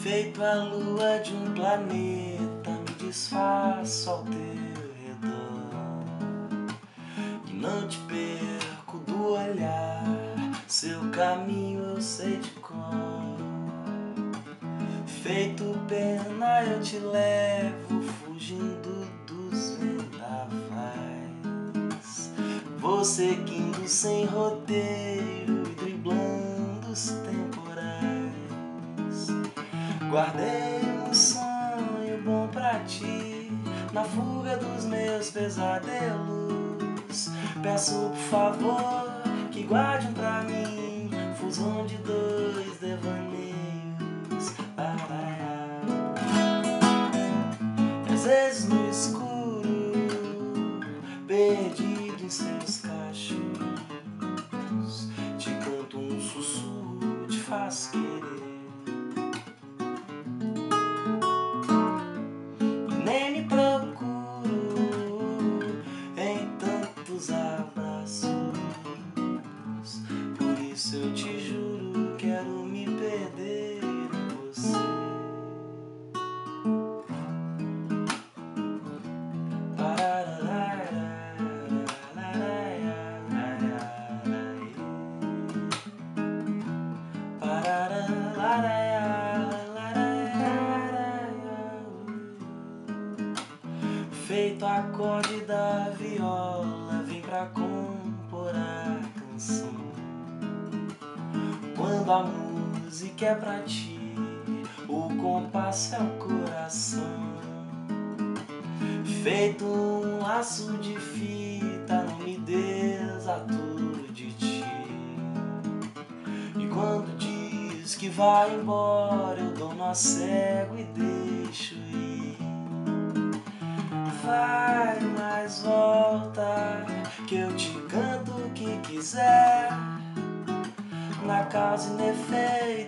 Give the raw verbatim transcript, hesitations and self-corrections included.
Feito a lua de um planeta, me desfaço ao teu redor e não te perco do olhar, seu caminho eu sei de cor. Feito pena eu te levo, fugindo dos vendavais, vou seguindo sem roteiro e driblando os temporais. Guardei um sonho bom pra ti, na fuga dos meus pesadelos. Peço por favor que guarde um pra mim, fusão de dois devaneios. Paraiá. Às vezes no escuro, perdido em seus cachos, te canto um sussurro, te faço querer. Nem me procuro em tantos abraços, por isso eu te juro, quero me perder em você. Feito acorde da viola, vem pra compor a canção. Quando a música é pra ti, o compasso é o coração. Feito um laço de fita, não me desaturo de ti. E quando diz que vai embora, eu dou nó cego e deixo ir. Vai, mas volta, que eu te canto o que quiser, na causa indefeita